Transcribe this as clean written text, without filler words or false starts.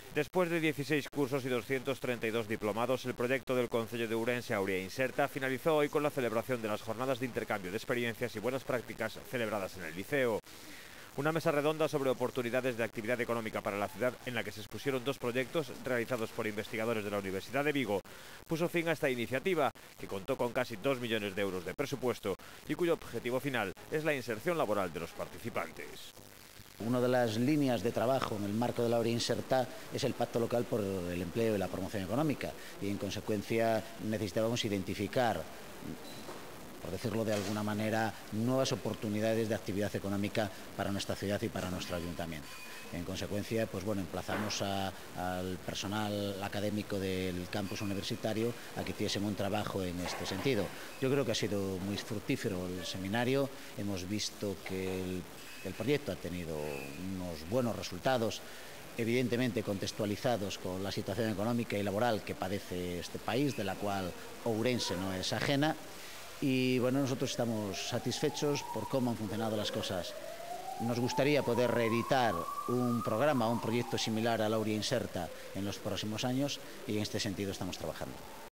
Después de 16 cursos y 232 diplomados, el proyecto del Concello de Ourense Aurea Inserta finalizó hoy con la celebración de las jornadas de intercambio de experiencias y buenas prácticas celebradas en el liceo. Una mesa redonda sobre oportunidades de actividad económica para la ciudad, en la que se expusieron dos proyectos realizados por investigadores de la Universidad de Vigo, puso fin a esta iniciativa, que contó con casi 2 millones de euros de presupuesto y cuyo objetivo final es la inserción laboral de los participantes. Una de las líneas de trabajo en el marco de la Aurea Inserta es el Pacto Local por el Empleo y la Promoción Económica, y en consecuencia necesitábamos identificar, por decirlo de alguna manera, nuevas oportunidades de actividad económica para nuestra ciudad y para nuestro ayuntamiento. En consecuencia, pues bueno, emplazamos al personal académico del campus universitario a que hiciésemos un trabajo en este sentido. Yo creo que ha sido muy fructífero el seminario. Hemos visto que el proyecto ha tenido unos buenos resultados, evidentemente contextualizados con la situación económica y laboral que padece este país, de la cual Ourense no es ajena. Y bueno, nosotros estamos satisfechos por cómo han funcionado las cosas. Nos gustaría poder reeditar un programa, un proyecto similar a la Aurea Inserta en los próximos años, y en este sentido estamos trabajando.